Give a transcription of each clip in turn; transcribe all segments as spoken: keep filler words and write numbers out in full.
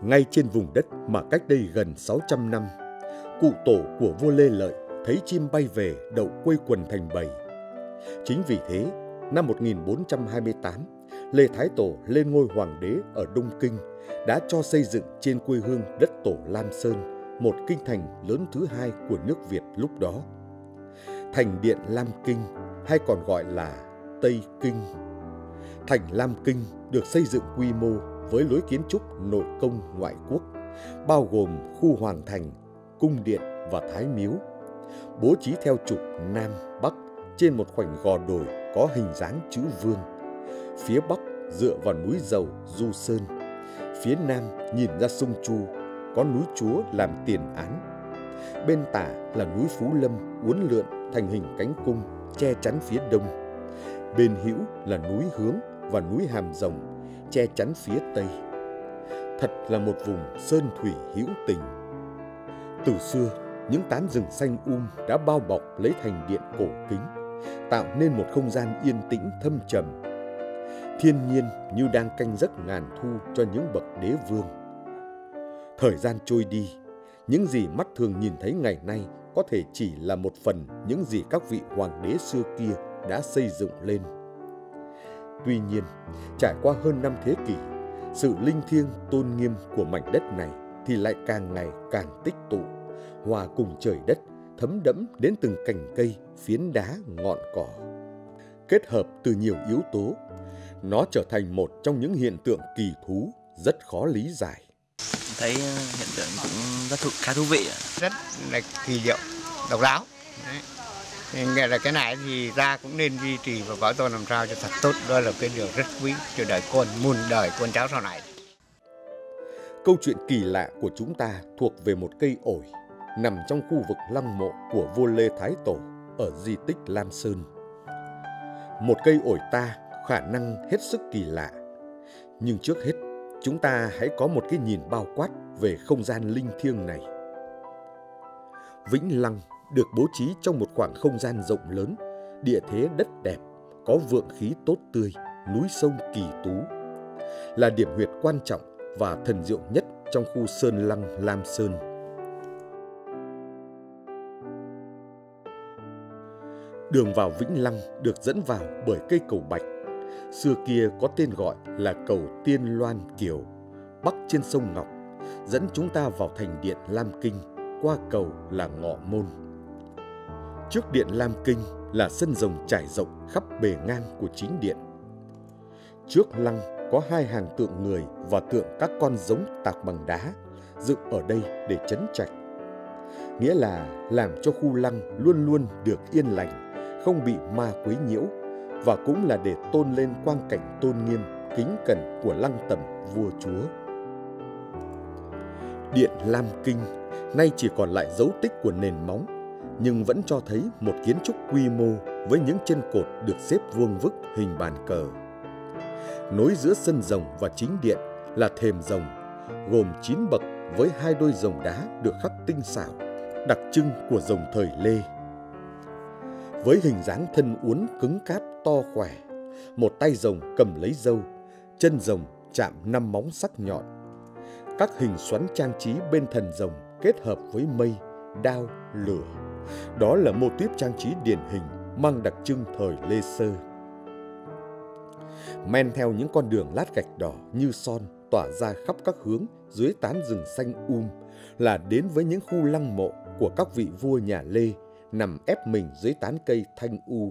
Ngay trên vùng đất mà cách đây gần sáu trăm năm, cụ tổ của vua Lê Lợi thấy chim bay về đậu quây quần thành bầy. Chính vì thế, năm một nghìn bốn trăm hai mươi tám, Lê Thái Tổ lên ngôi hoàng đế ở Đông Kinh đã cho xây dựng trên quê hương đất tổ Lam Sơn một kinh thành lớn thứ hai của nước Việt lúc đó. Thành điện Lam Kinh hay còn gọi là Tây Kinh. Thành Lam Kinh được xây dựng quy mô với lối kiến trúc nội công ngoại quốc, bao gồm khu hoàng thành, cung điện và thái miếu, bố trí theo trục Nam Bắc trên một khoảnh gò đồi có hình dáng chữ vương. Phía Bắc dựa vào núi Dầu, Du Sơn. Phía Nam nhìn ra sông Chu, có núi Chúa làm tiền án. Bên tả là núi Phú Lâm uốn lượn thành hình cánh cung che chắn phía đông. Bên hữu là núi Hướng và núi Hàm Rồng che chắn phía tây. Thật là một vùng sơn thủy hữu tình. Từ xưa, những tán rừng xanh um đã bao bọc lấy thành điện cổ kính, tạo nên một không gian yên tĩnh thâm trầm. Thiên nhiên như đang canh giấc ngàn thu cho những bậc đế vương. Thời gian trôi đi, những gì mắt thường nhìn thấy ngày nay có thể chỉ là một phần những gì các vị hoàng đế xưa kia đã xây dựng lên. Tuy nhiên, trải qua hơn năm thế kỷ, sự linh thiêng tôn nghiêm của mảnh đất này thì lại càng ngày càng tích tụ, hòa cùng trời đất, thấm đẫm đến từng cành cây, phiến đá, ngọn cỏ. Kết hợp từ nhiều yếu tố, nó trở thành một trong những hiện tượng kỳ thú rất khó lý giải. Thấy hiện tượng cũng rất thú, khá thú vị. Rất là kỳ diệu, độc đáo. Nghĩa là cái này thì ra cũng nên duy trì và bảo tồn làm sao cho thật tốt. Đó là cái điều rất quý cho đời con, muôn đời con cháu sau này. Câu chuyện kỳ lạ của chúng ta thuộc về một cây ổi nằm trong khu vực lăng mộ của vua Lê Thái Tổ ở di tích Lam Sơn. Một cây ổi ta khả năng hết sức kỳ lạ. Nhưng trước hết, chúng ta hãy có một cái nhìn bao quát về không gian linh thiêng này. Vĩnh Lăng được bố trí trong một khoảng không gian rộng lớn, địa thế đất đẹp, có vượng khí tốt tươi, núi sông kỳ tú. Là điểm huyệt quan trọng và thần diệu nhất trong khu Sơn Lăng Lam Sơn. Đường vào Vĩnh Lăng được dẫn vào bởi cây cầu Bạch. Xưa kia có tên gọi là cầu Tiên Loan Kiều, bắc trên sông Ngọc, dẫn chúng ta vào thành điện Lam Kinh, qua cầu là Ngọ Môn. Trước điện Lam Kinh là sân rồng trải rộng khắp bề ngang của chính điện. Trước lăng có hai hàng tượng người và tượng các con giống tạc bằng đá, dựng ở đây để trấn trạch. Nghĩa là làm cho khu lăng luôn luôn được yên lành, không bị ma quấy nhiễu, và cũng là để tôn lên quang cảnh tôn nghiêm, kính cẩn của lăng tẩm vua chúa. Điện Lam Kinh nay chỉ còn lại dấu tích của nền móng, nhưng vẫn cho thấy một kiến trúc quy mô với những chân cột được xếp vuông vức hình bàn cờ. Nối giữa sân rồng và chính điện là thềm rồng, gồm chín bậc với hai đôi rồng đá được khắc tinh xảo, đặc trưng của rồng thời Lê. Với hình dáng thân uốn cứng cáp to khỏe, một tay rồng cầm lấy dâu, chân rồng chạm năm móng sắc nhọn. Các hình xoắn trang trí bên thần rồng kết hợp với mây, đao, lửa. Đó là mô típ trang trí điển hình mang đặc trưng thời Lê Sơ. Men theo những con đường lát gạch đỏ như son tỏa ra khắp các hướng dưới tán rừng xanh um là đến với những khu lăng mộ của các vị vua nhà Lê nằm ép mình dưới tán cây thanh u.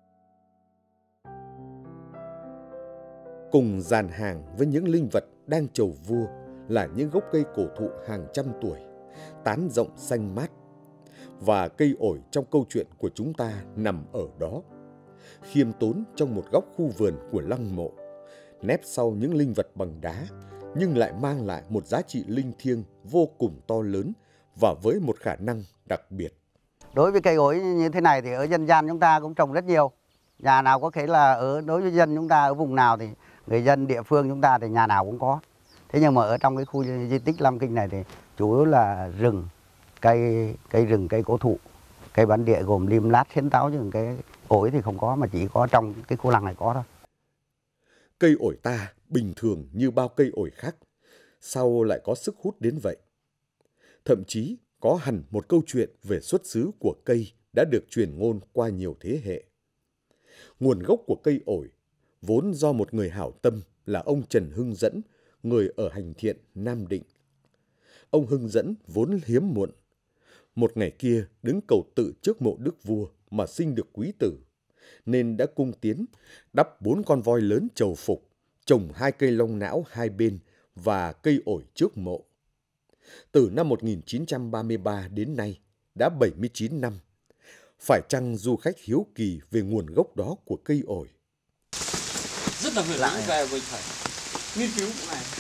Cùng dàn hàng với những linh vật đang chầu vua là những gốc cây cổ thụ hàng trăm tuổi, tán rộng xanh mát. Và cây ổi trong câu chuyện của chúng ta nằm ở đó, khiêm tốn trong một góc khu vườn của lăng mộ, nép sau những linh vật bằng đá, nhưng lại mang lại một giá trị linh thiêng vô cùng to lớn và với một khả năng đặc biệt. Đối với cây ổi như thế này thì ở dân gian chúng ta cũng trồng rất nhiều. Nhà nào có thể là ở đối với dân chúng ta ở vùng nào thì người dân địa phương chúng ta thì nhà nào cũng có. Thế nhưng mà ở trong cái khu di tích Lam Kinh này thì chủ yếu là rừng, cây cây rừng, cây cổ thụ, cây bản địa gồm lim lát, hiến táo, chứ cái ổi thì không có, mà chỉ có trong cái khu lăng này có thôi. Cây ổi ta bình thường như bao cây ổi khác, sao lại có sức hút đến vậy? Thậm chí có hẳn một câu chuyện về xuất xứ của cây đã được truyền ngôn qua nhiều thế hệ. Nguồn gốc của cây ổi vốn do một người hảo tâm là ông Trần Hưng Dẫn, người ở Hành Thiện, Nam Định. Ông Hưng Dẫn vốn hiếm muộn. Một ngày kia đứng cầu tự trước mộ đức vua mà sinh được quý tử, nên đã cung tiến, đắp bốn con voi lớn chầu phục, trồng hai cây long não hai bên và cây ổi trước mộ. Từ năm một nghìn chín trăm ba mươi ba đến nay, đã bảy mươi chín năm. Phải chăng du khách hiếu kỳ về nguồn gốc đó của cây ổi? Rất là huyền bí về mình phải nghiên cứu cái này.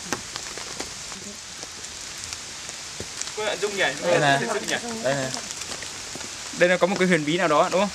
Cô ạ, Dung nhỉ? Đây này. Đây này. Đây là có một cái huyền bí nào đó đúng không?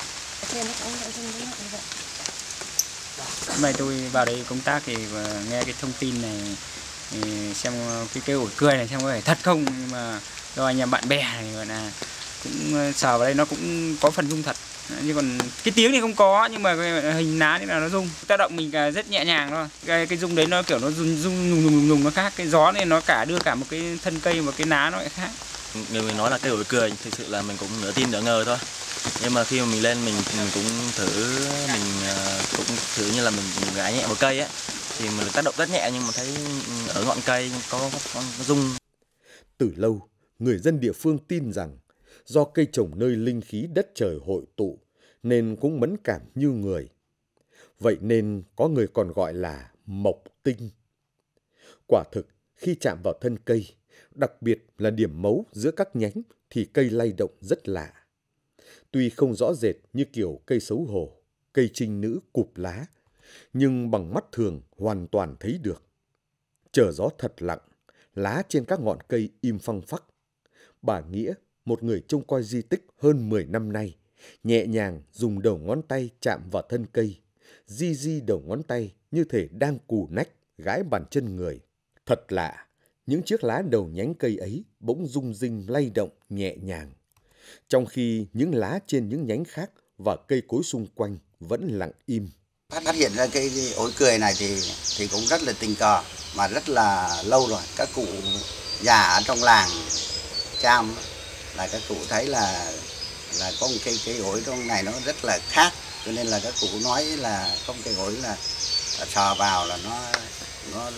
Hôm nay tôi vào đây công tác thì nghe cái thông tin này, thì xem cái cây ổi cười này xem có phải thật không, nhưng mà do anh em bạn bè này gọi là cũng sờ vào đây nó cũng có phần rung thật, nhưng còn cái tiếng thì không có, nhưng mà cái hình lá thì là nó rung, tác động mình rất nhẹ nhàng thôi. Cái, cái rung đấy nó kiểu nó rung rung nùng nùng nùng nó khác, cái gió này nó cả đưa cả một cái thân cây và cái lá nó lại khác. Người mình nói là cây ổi cười, thực sự là mình cũng nửa tin nửa ngờ thôi. Nhưng mà khi mà mình lên mình mình cũng thử mình cũng thử như là mình, mình gãi nhẹ một cây ấy, thì mình tác động rất nhẹ nhưng mà thấy ở ngọn cây có, có, có rung. Từ lâu, người dân địa phương tin rằng do cây trồng nơi linh khí đất trời hội tụ nên cũng mẫn cảm như người. Vậy nên có người còn gọi là mộc tinh. Quả thực, khi chạm vào thân cây, đặc biệt là điểm mấu giữa các nhánh thì cây lay động rất lạ. Tuy không rõ rệt như kiểu cây xấu hổ, cây trinh nữ cụp lá, nhưng bằng mắt thường hoàn toàn thấy được. Chờ gió thật lặng, lá trên các ngọn cây im phăng phắc. Bà Nghĩa, một người trông coi di tích hơn mười năm nay, nhẹ nhàng dùng đầu ngón tay chạm vào thân cây, di di đầu ngón tay như thể đang cù nách, gãi bàn chân người. Thật lạ, những chiếc lá đầu nhánh cây ấy bỗng rung rinh lay động nhẹ nhàng, trong khi những lá trên những nhánh khác và cây cối xung quanh vẫn lặng im. Phát hiện ra cây ổi cười này thì thì cũng rất là tình cờ, mà rất là lâu rồi. Các cụ già ở trong làng Cham là các cụ thấy là là có một cây cây ổi trong này nó rất là khác, cho nên là các cụ nói là không cây ổi là, là sờ vào là nó nó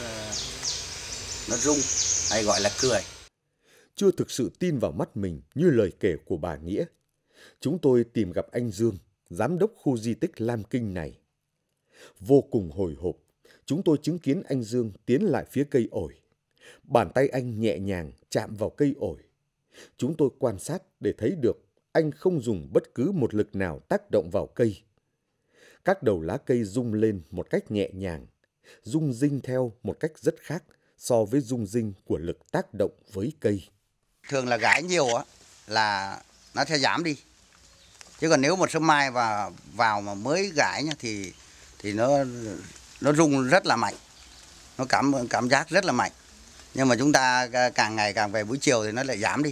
nó rung, hay gọi là cười. Chưa thực sự tin vào mắt mình như lời kể của bà Nghĩa, chúng tôi tìm gặp anh Dương, giám đốc khu di tích Lam Kinh này. Vô cùng hồi hộp, chúng tôi chứng kiến anh Dương tiến lại phía cây ổi. Bàn tay anh nhẹ nhàng chạm vào cây ổi. Chúng tôi quan sát để thấy được anh không dùng bất cứ một lực nào tác động vào cây. Các đầu lá cây rung lên một cách nhẹ nhàng, rung rinh theo một cách rất khác so với rung rinh của lực tác động với cây. Thường là gãi nhiều á là nó sẽ giảm đi. Chứ còn nếu một sớm mai và vào mà mới gãi nhá, thì thì nó nó rung rất là mạnh. Nó cảm cảm giác rất là mạnh. Nhưng mà chúng ta càng ngày càng về buổi chiều thì nó lại giảm đi.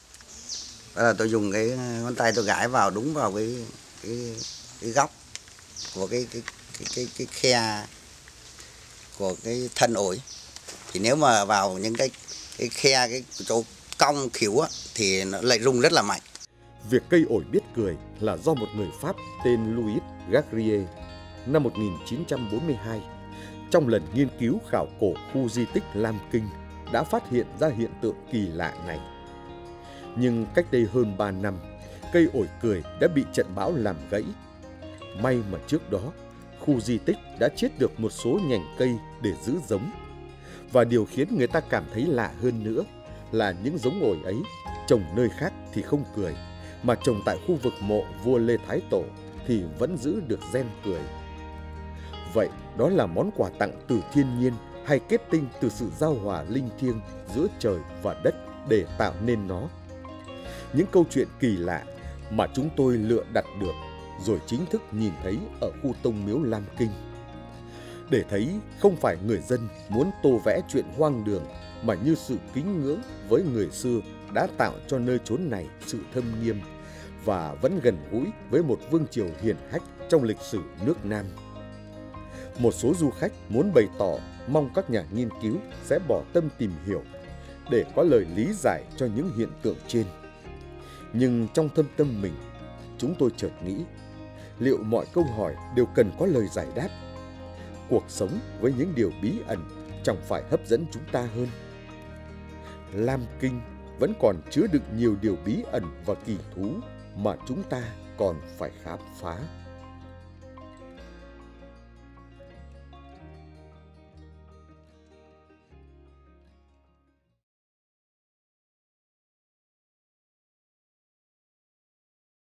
Đó là tôi dùng cái ngón tay tôi gãi vào đúng vào cái cái, cái góc của cái cái cái cái, cái khe của cái thân ổi. Thì nếu mà vào những cái cái khe cái chỗ cong khỉu á thì nó lại rung rất là mạnh. Việc cây ổi biết cười là do một người Pháp tên Louis Gagrier năm một nghìn chín trăm bốn mươi hai, trong lần nghiên cứu khảo cổ khu di tích Lam Kinh, đã phát hiện ra hiện tượng kỳ lạ này. Nhưng cách đây hơn ba năm, cây ổi cười đã bị trận bão làm gãy. May mà trước đó, khu di tích đã chiết được một số nhành cây để giữ giống. Và điều khiến người ta cảm thấy lạ hơn nữa là những giống ổi ấy trồng nơi khác thì không cười, mà trồng tại khu vực mộ vua Lê Thái Tổ thì vẫn giữ được gen cười. Vậy đó là món quà tặng từ thiên nhiên hay kết tinh từ sự giao hòa linh thiêng giữa trời và đất để tạo nên nó? Những câu chuyện kỳ lạ mà chúng tôi lựa đặt được rồi chính thức nhìn thấy ở khu tông miếu Lam Kinh. Để thấy không phải người dân muốn tô vẽ chuyện hoang đường, mà như sự kính ngưỡng với người xưa đã tạo cho nơi chốn này sự thâm nghiêm và vẫn gần gũi với một vương triều hiển hách trong lịch sử nước Nam. Một số du khách muốn bày tỏ mong các nhà nghiên cứu sẽ bỏ tâm tìm hiểu để có lời lý giải cho những hiện tượng trên. Nhưng trong thâm tâm mình, chúng tôi chợt nghĩ, liệu mọi câu hỏi đều cần có lời giải đáp? Cuộc sống với những điều bí ẩn chẳng phải hấp dẫn chúng ta hơn? Lam Kinh vẫn còn chứa đựng nhiều điều bí ẩn và kỳ thú mà chúng ta còn phải khám phá.